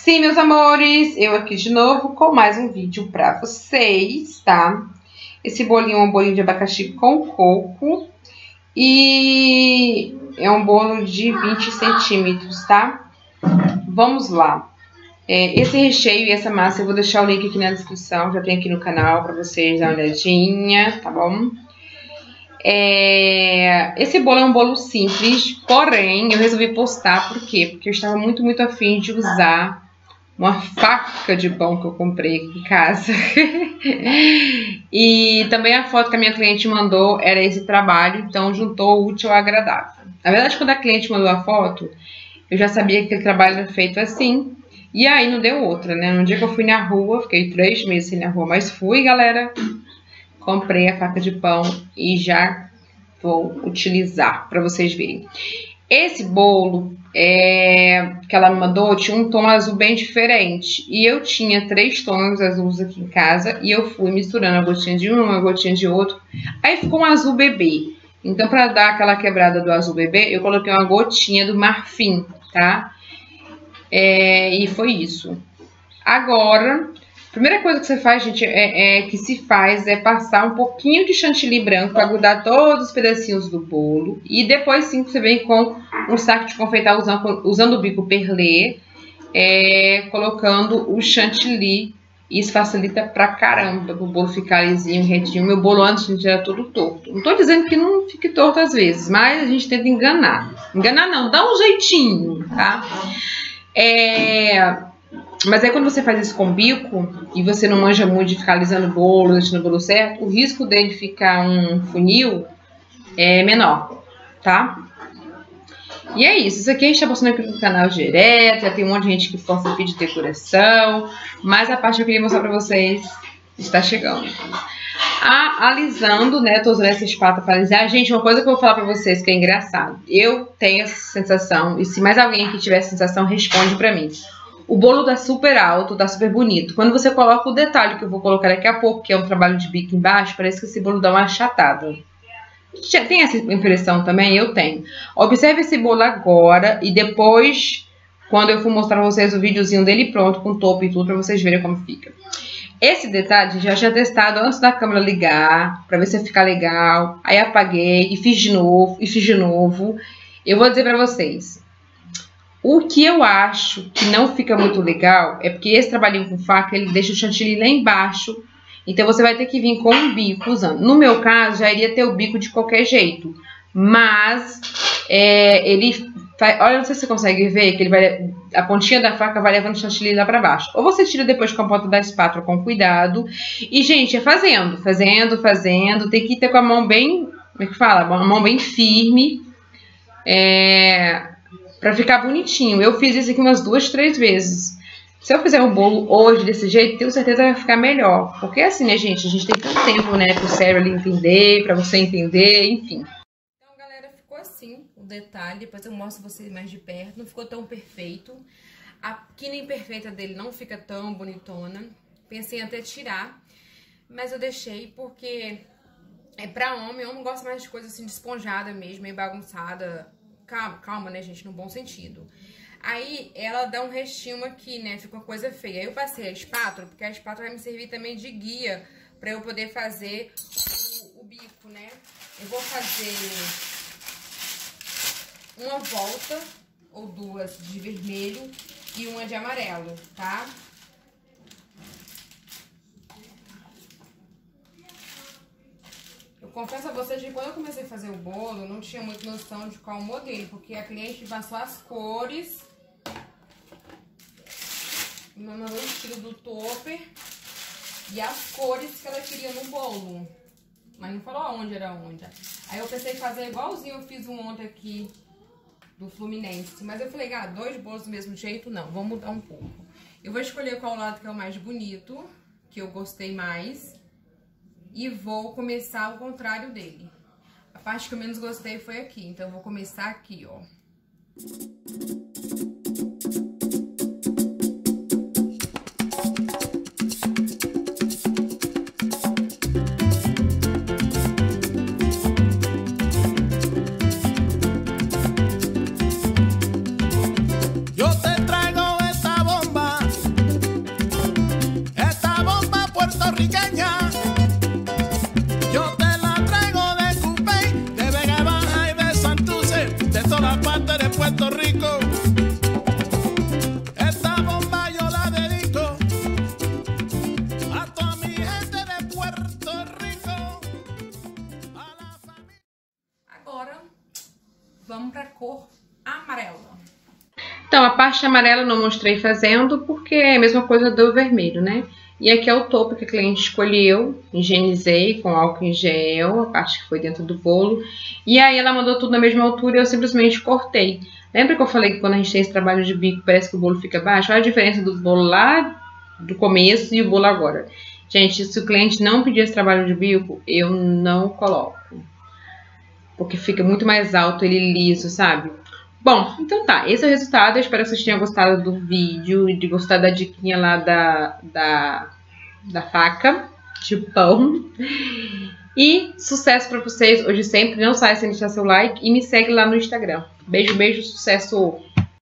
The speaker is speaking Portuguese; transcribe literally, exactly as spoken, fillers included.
Sim, meus amores, eu aqui de novo com mais um vídeo pra vocês, tá? Esse bolinho é um bolinho de abacaxi com coco e é um bolo de vinte centímetros, tá? Vamos lá. É, esse recheio e essa massa eu vou deixar o link aqui na descrição, já tem aqui no canal pra vocês dar uma olhadinha, tá bom? É, esse bolo é um bolo simples, porém eu resolvi postar, por quê? Porque eu estava muito, muito afim de usar uma faca de pão que eu comprei aqui em casa. E também a foto que a minha cliente mandou era esse trabalho, então juntou o útil ao agradável. Na verdade, quando a cliente mandou a foto, eu já sabia que aquele trabalho era feito assim, e aí não deu outra, né? No dia que eu fui na rua, fiquei três meses na rua, mas fui, galera, comprei a faca de pão e já vou utilizar para vocês verem. Esse bolo é, que ela me mandou tinha um tom azul bem diferente. E eu tinha três tons azuis aqui em casa. E eu fui misturando a gotinha de um, uma gotinha de outro. Aí ficou um azul bebê. Então, para dar aquela quebrada do azul bebê, eu coloquei uma gotinha do marfim, tá? É, e foi isso. Agora, a primeira coisa que você faz, gente, é, é que se faz é passar um pouquinho de chantilly branco para grudar todos os pedacinhos do bolo. E depois sim você vem com um saco de confeitar usando, usando o bico perlê, é, colocando o chantilly. Isso facilita pra caramba o bolo ficar lisinho, retinho. Meu bolo antes, gente, era todo torto. Não tô dizendo que não fique torto às vezes, mas a gente tenta enganar. Enganar não, dá um jeitinho, tá? É... Mas aí quando você faz isso com bico e você não manja muito de ficar alisando o bolo, deixando o bolo certo, o risco dele ficar um funil é menor, tá? E é isso, isso aqui a gente tá postando aqui no canal direto, já tem um monte de gente que posta vídeo de decoração, mas a parte que eu queria mostrar pra vocês está chegando. Ah, alisando, né, tô usando essa espátula para alisar. Gente, uma coisa que eu vou falar pra vocês que é engraçado, eu tenho essa sensação, e se mais alguém que tiver essa sensação, responde pra mim. O bolo tá super alto, tá super bonito. Quando você coloca o detalhe que eu vou colocar daqui a pouco, que é um trabalho de bico embaixo, parece que esse bolo dá uma achatada. Tem essa impressão também? Eu tenho. Observe esse bolo agora e depois, quando eu for mostrar pra vocês o videozinho dele pronto, com topo e tudo, pra vocês verem como fica. Esse detalhe já tinha testado antes da câmera ligar, pra ver se ia ficar legal. Aí apaguei e fiz de novo, e fiz de novo. Eu vou dizer pra vocês. O que eu acho que não fica muito legal é porque esse trabalhinho com faca, ele deixa o chantilly lá embaixo. Então, você vai ter que vir com um bico usando. No meu caso, já iria ter o bico de qualquer jeito. Mas, é, ele... Vai, olha, não sei se você consegue ver que ele vai, a pontinha da faca vai levando o chantilly lá pra baixo. Ou você tira depois com a ponta da espátula com cuidado. E, gente, é fazendo, fazendo, fazendo. Tem que ter com a mão bem... Como é que fala? A mão bem firme. É... Pra ficar bonitinho. Eu fiz isso aqui umas duas, três vezes. Se eu fizer um bolo hoje desse jeito, tenho certeza que vai ficar melhor. Porque assim, né, gente? A gente tem tanto tempo, né, pro cérebro entender, pra você entender, enfim. Então, galera, ficou assim o detalhe. Depois eu mostro pra vocês mais de perto. Não ficou tão perfeito. A quina imperfeita dele não fica tão bonitona. Pensei em até tirar. Mas eu deixei porque é pra homem. Homem gosta mais de coisa assim, de esponjada mesmo, meio bagunçada. Calma, calma, né, gente? No bom sentido. Aí, ela dá um restinho aqui, né? Fica uma coisa feia. Aí eu passei a espátula, porque a espátula vai me servir também de guia pra eu poder fazer o, o bico, né? Eu vou fazer uma volta ou duas de vermelho e uma de amarelo, tá? Confesso a vocês que quando eu comecei a fazer o bolo, eu não tinha muita noção de qual modelo, porque a cliente passou as cores, me mandou o estilo do topper e as cores que ela queria no bolo, mas não falou aonde era onde. Aí eu pensei em fazer igualzinho eu fiz um ontem aqui do Fluminense, mas eu falei, ah, dois bolos do mesmo jeito, não, vamos mudar um pouco. Eu vou escolher qual lado que é o mais bonito, que eu gostei mais. E vou começar ao contrário dele. A parte que eu menos gostei foi aqui. Então, eu vou começar aqui, ó. Yo te traigo esta bomba a parte amarela eu não mostrei fazendo, porque é a mesma coisa do vermelho, né? E aqui é o topo que a cliente escolheu, higienizei com álcool em gel, a parte que foi dentro do bolo. E aí ela mandou tudo na mesma altura e eu simplesmente cortei. Lembra que eu falei que quando a gente tem esse trabalho de bico parece que o bolo fica baixo? Olha a diferença do bolo lá do começo e o bolo agora. Gente, se o cliente não pedir esse trabalho de bico, eu não coloco. Porque fica muito mais alto, ele liso, sabe? Bom, então tá, esse é o resultado. Eu espero que vocês tenham gostado do vídeo e de gostar da diquinha lá da, da, da faca de pão. E sucesso pra vocês hoje e sempre. Não saia sem deixar seu like e me segue lá no Instagram. Beijo, beijo, sucesso!